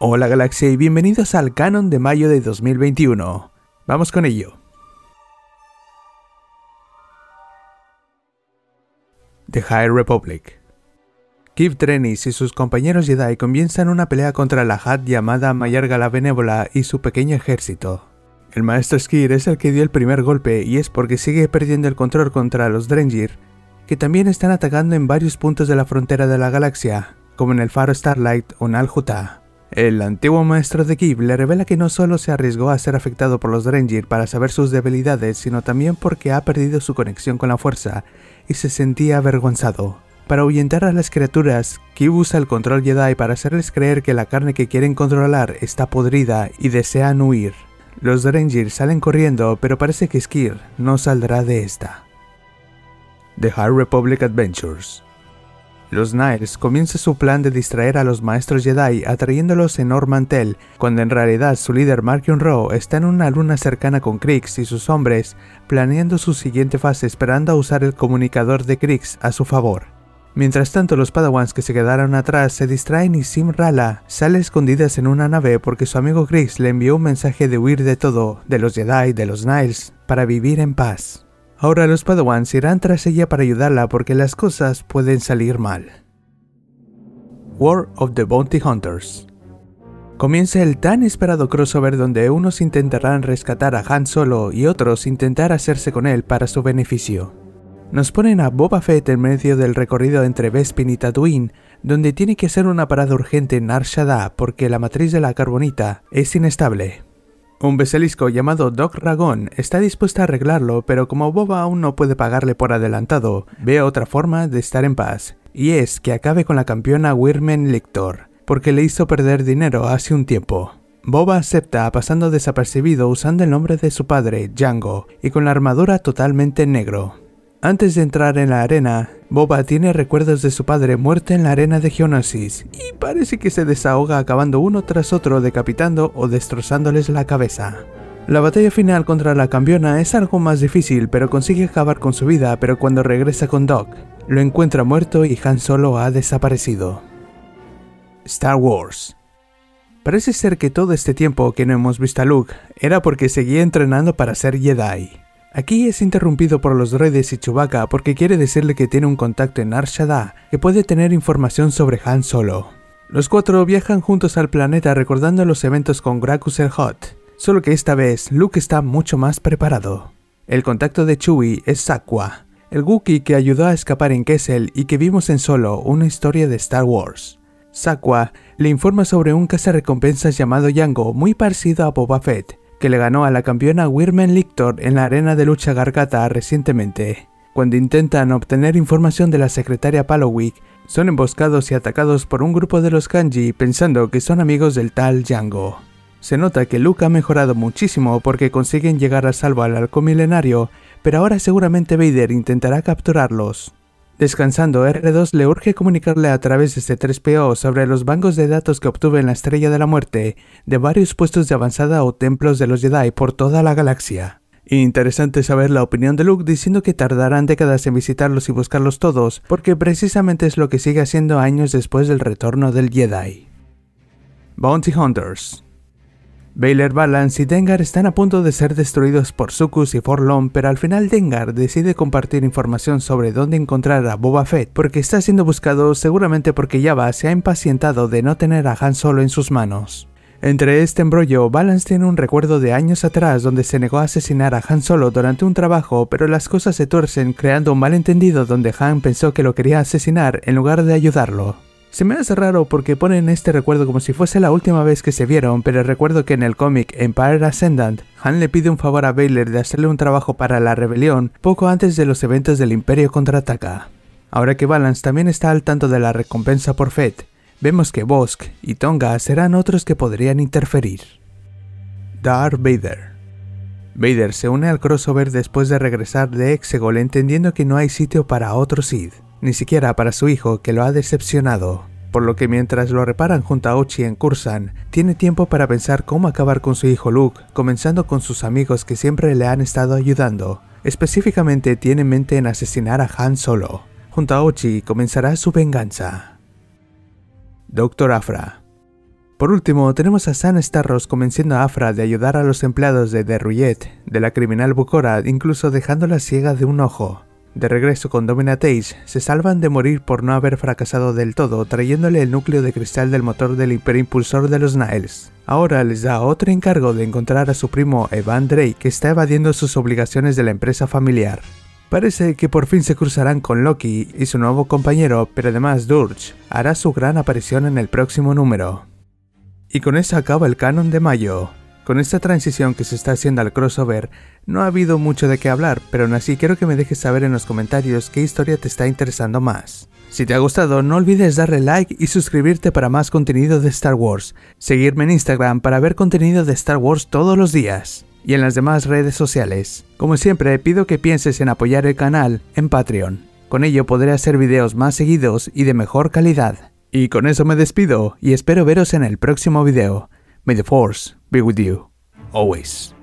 Hola Galaxia y bienvenidos al Canon de mayo de 2021. Vamos con ello. The High Republic. Keeve Trennis y sus compañeros Jedi comienzan una pelea contra la Hutt llamada Mayarga la Benévola y su pequeño ejército. El maestro Skir es el que dio el primer golpe y es porque sigue perdiendo el control contra los Drengir, que también están atacando en varios puntos de la frontera de la galaxia, como en el faro Starlight o Nal Hutta. El antiguo maestro de Keeve le revela que no solo se arriesgó a ser afectado por los Drengir para saber sus debilidades, sino también porque ha perdido su conexión con la fuerza y se sentía avergonzado. Para ahuyentar a las criaturas, Keeve usa el control Jedi para hacerles creer que la carne que quieren controlar está podrida y desean huir. Los Drengir salen corriendo, pero parece que Skir no saldrá de esta. The High Republic Adventures. Los Niles comienzan su plan de distraer a los maestros Jedi atrayéndolos en Ormantel, cuando en realidad su líder Marchion Ro está en una luna cercana con Kryx y sus hombres, planeando su siguiente fase esperando a usar el comunicador de Kryx a su favor. Mientras tanto, los Padawans que se quedaron atrás se distraen y Sim Rala sale escondidas en una nave porque su amigo Kryx le envió un mensaje de huir de todo, de los Jedi, de los Niles, para vivir en paz. Ahora los Padawans irán tras ella para ayudarla porque las cosas pueden salir mal. War of the Bounty Hunters. Comienza el tan esperado crossover donde unos intentarán rescatar a Han Solo y otros intentar hacerse con él para su beneficio. Nos ponen a Boba Fett en medio del recorrido entre Bespin y Tatooine, donde tiene que hacer una parada urgente en Nar Shaddaa porque la matriz de la carbonita es inestable. Un basilisco llamado Doc Ragon está dispuesto a arreglarlo, pero como Boba aún no puede pagarle por adelantado, ve otra forma de estar en paz, y es que acabe con la campeona Wyrmen Lictor, porque le hizo perder dinero hace un tiempo. Boba acepta pasando desapercibido usando el nombre de su padre, Jango, y con la armadura totalmente negro. Antes de entrar en la arena, Boba tiene recuerdos de su padre muerto en la arena de Geonosis y parece que se desahoga acabando uno tras otro decapitando o destrozándoles la cabeza. La batalla final contra la campeona es algo más difícil pero consigue acabar con su vida, pero cuando regresa con Doc, lo encuentra muerto y Han Solo ha desaparecido. Star Wars. Parece ser que todo este tiempo que no hemos visto a Luke era porque seguía entrenando para ser Jedi. Aquí es interrumpido por los droides y Chewbacca porque quiere decirle que tiene un contacto en Nar Shaddaa que puede tener información sobre Han Solo. Los cuatro viajan juntos al planeta recordando los eventos con Gracchus el Hutt, solo que esta vez Luke está mucho más preparado. El contacto de Chewie es Sakwa, el Wookiee que ayudó a escapar en Kessel y que vimos en Solo, una historia de Star Wars. Sakwa le informa sobre un cazarrecompensas llamado Jango muy parecido a Boba Fett, que le ganó a la campeona Wyrmen Lictor en la arena de lucha Gargata recientemente. Cuando intentan obtener información de la secretaria Palowick, son emboscados y atacados por un grupo de los Kanji pensando que son amigos del tal Jango. Se nota que Luke ha mejorado muchísimo porque consiguen llegar a salvo al halcón milenario, pero ahora seguramente Vader intentará capturarlos. Descansando, R2 le urge comunicarle a través de C-3PO sobre los bancos de datos que obtuvo en la Estrella de la Muerte de varios puestos de avanzada o templos de los Jedi por toda la galaxia. Interesante saber la opinión de Luke diciendo que tardarán décadas en visitarlos y buscarlos todos, porque precisamente es lo que sigue haciendo años después del retorno del Jedi. Bounty Hunters. Baylor Balance y Dengar están a punto de ser destruidos por Succus y Forlorn, pero al final Dengar decide compartir información sobre dónde encontrar a Boba Fett porque está siendo buscado seguramente porque Jabba se ha impacientado de no tener a Han Solo en sus manos. Entre este embrollo, Balance tiene un recuerdo de años atrás donde se negó a asesinar a Han Solo durante un trabajo, pero las cosas se tuercen creando un malentendido donde Han pensó que lo quería asesinar en lugar de ayudarlo. Se me hace raro porque ponen este recuerdo como si fuese la última vez que se vieron, pero recuerdo que en el cómic Empire Ascendant, Han le pide un favor a Baylor de hacerle un trabajo para la rebelión poco antes de los eventos del Imperio contraataca. Ahora que Balance también está al tanto de la recompensa por Fett, vemos que Bossk y Tonga serán otros que podrían interferir. Darth Vader. Vader se une al crossover después de regresar de Exegol entendiendo que no hay sitio para otro Sith, ni siquiera para su hijo que lo ha decepcionado, por lo que mientras lo reparan junto a Ochi en Coruscant, tiene tiempo para pensar cómo acabar con su hijo Luke, comenzando con sus amigos que siempre le han estado ayudando. Específicamente tiene en mente en asesinar a Han Solo. Junto a Ochi comenzará su venganza. Dr. Aphra. Por último, tenemos a Sam Starros convenciendo a Afra de ayudar a los empleados de The Ruyet, de la criminal Bukora, incluso dejándola ciega de un ojo. De regreso con Dominatage, se salvan de morir por no haber fracasado del todo, trayéndole el núcleo de cristal del motor del hiperimpulsor de los Niles. Ahora les da otro encargo de encontrar a su primo Evan Drake, que está evadiendo sus obligaciones de la empresa familiar. Parece que por fin se cruzarán con Loki y su nuevo compañero, pero además Durge hará su gran aparición en el próximo número. Y con eso acaba el canon de mayo. Con esta transición que se está haciendo al crossover, no ha habido mucho de qué hablar, pero aún así quiero que me dejes saber en los comentarios qué historia te está interesando más. Si te ha gustado, no olvides darle like y suscribirte para más contenido de Star Wars, seguirme en Instagram para ver contenido de Star Wars todos los días, y en las demás redes sociales. Como siempre, pido que pienses en apoyar el canal en Patreon. Con ello podré hacer videos más seguidos y de mejor calidad. Y con eso me despido, y espero veros en el próximo video. May the Force be with you, always.